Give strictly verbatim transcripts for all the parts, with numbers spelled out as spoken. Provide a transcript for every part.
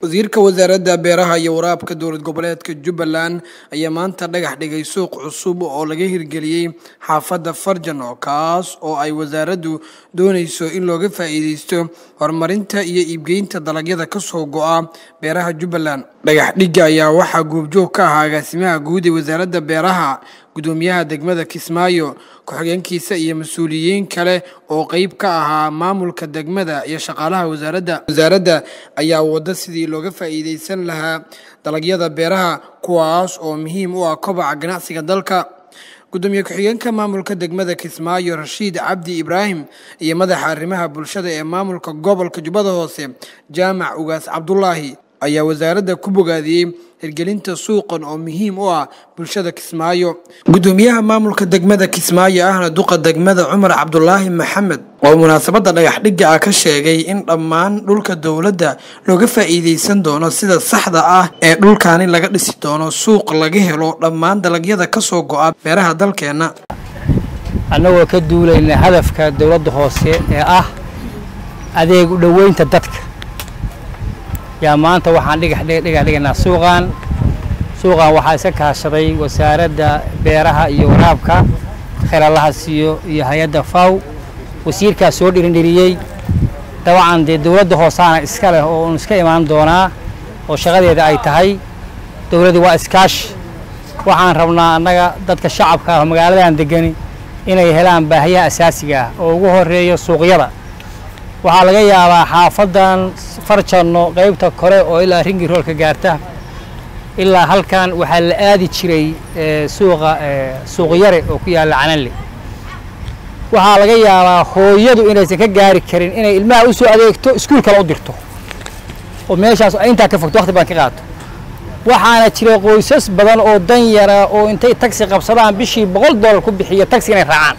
wasiirka wasaaradda beeraha iyo waraabka dowlad goboleedka Jubbaland ayaa maanta dhagax dhigay suuq cusub oo laga hirgeliyay xaafadda Farjano kaas oo ay wasaaraddu doonayso in looga faa'iideysto horumarinta iyo iibgeynta dalagyada ka soo go'a beeraha Jubbaland. Dhagax dhigga ayaa waxaa goobjoog ka ahaa agaasimaha guud ee wasaaradda beeraha, gudoomiyaha degmada Kismaayo, ku-xigeenkiisa iyo mas'uuliyiin kale oo qayb ka ahaa maamulka degmada iyo shaqaalaha wasaaradda. Wasaaradda ayaa wada sidii looga faa'iideysan lahaa dalagyada beeraha kuwaas oo muhiim u ah kobaca ganacsiga dalka. gudoomiye ku-xigeenka maamulka degmada Kismaayo Rashiid Cabdi Ibraahim iyo madaxa arrimaha bulshada ee maamulka gobolka Jubbada Hoose Jaamac Ugaas Cabdullaahi ayaa wasaaradda ku bogaadiyay hirgelinta suuqan oo muhiim u ah bulshada Kismaayo. gudoomiyaha maamulka degmada Kismaayo ahna duqa degmada Cumar Cabdullaahi Maxamed oo munaasabadda dhagax dhigga ka sheegay in dhammaan dhulka dawladda looga faa'iideysan doono sida saxda ah ee dhulkaani laga dhisi doono suuq laga helo dhammaan dalagyada ka soo go'a beeraha dalkeena. annagoo ka duulayna hadafka dawladda hoose ee ah adeeg u dhaweynta dadka يا ما أنت واحد دقيقة دقيقة دقيقة سوقان سوقان واحد سكها شري وسارد بيرها يورابك خير الله سيو يهيدا فاو وسير كسور إندريجي طبعا دي دولة هوسانة إسكاله ونسكا إيمان دونا وشغل يد أي تهاي دولة وإسكاش وحن ربنا أنك ضد الشعب كهم قالوا عند جني إن يهلان بهية أساسية وجوه الرئي السوقية waxaa laga yaabaa xaafadan Farjano qaybta kore oo ilaa ringi roolka gaarta ilaa halkan waxa la aadi jiray suuqa suuq yare oo ku yaala Canale waxa laga yaabaa hooyadu inaysan ka gaari karin inay ilmaha u soo adeegto iskuul kale u dirto oo meeshaas inta ka fogto waqti baan ka qaato waxaana jiray qoysas badan oo dan yara oo intay taxi qabsadaan bishii boqol dollar ku bixiyo taxi inay raacaan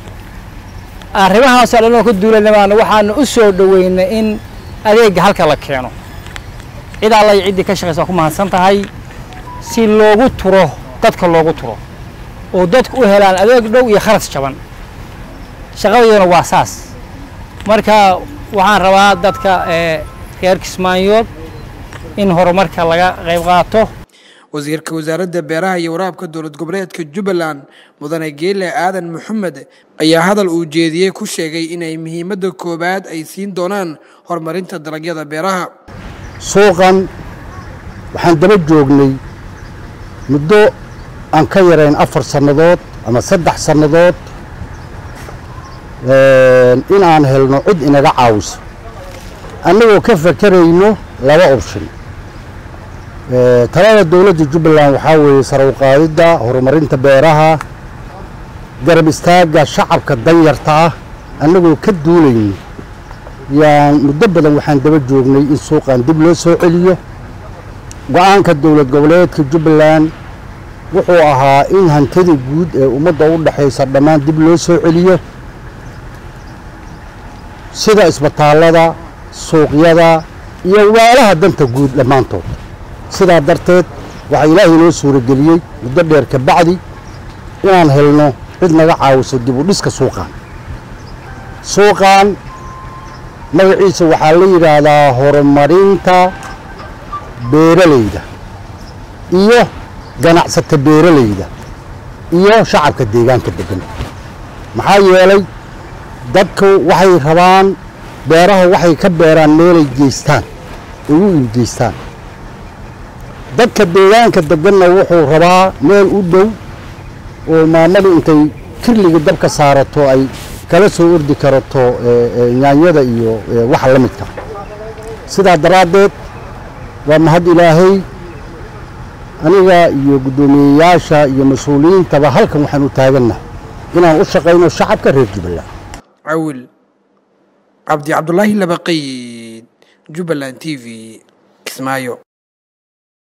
arrimaha saaladoo ku duulanayna waxaan u soo dhaweynaa in adeega halka la keeno cid alla cid ka shaqeysa ku mahadsan tahay si loogu turo dadka loogu turo oo dadku u helaan adeeg dhow iyo kharash jaban shaqadeena waa saas marka waxaan rabaa dadka ee reer Kismaayo in horumarka laga qayb qaato. wasiirka wasaaradda beeraha iyo waraabka dowlad goboleedka Jubbaland mudane Geele Aadan Maxamed ayaa hadal uu jeediyay ku sheegay inay muhiimadda koobaad ay siin doonaan horumarinta dalagyada beeraha. suuqan waxaan daba joognay muddo aan ka yarayn afar sanadood ama saddex sanadood in aan helno cid inaga caawiso annagoo ka fakarayno laba option. talada dawladda Jubbaland waxa weeye sare u qaadida horumarinta beeraha garab istaaga shacabka danyarta ah annagoo ka duulayno yaan muddo badan waxaan daba joognay in suuqan dib loo soo celiyo. go'aanka dawlad goboleedka Jubbaland wuxuu ahaa in hantida guud ee ummadda u dhaxaysa dhammaan dib loo soo celiyo sida isbitaalada suuqyada iyo waalaha danta guud dhammaantood. sidaa darteed waxa Ilaahay noo suurageliyay muddo dheer ka bacdi inaan helno cid naga caawiso dib u dhiska suuqan. suuqan magaciisa waxaa la yiraahdaa horumarinta beeralayda iyo ganacsatada beeralayda iyo shacabka deegaanka degan. maxaa yeelay dadku waxay rabaan beeraha waxay ka beeraan meelay geystaan ugu geystaan. dadka deegaanka deganna wuxuu rabaa meel u dhow oo maamadu intay kirliga dabka saarato ay kala soo ordi karato yaanyada iyo wax la midka. sidaa daraadeed waa mahad Ilaahay aniga iyo gudoomiyayaasha iyo mas'uuliyiintaba halkan waxaan u taaganahay inaan u shaqeyno shacabka reer Jubbaland. Awil Cabdi Cabdullaahi Labaqayd, Jubbaland T V, Kismaayo.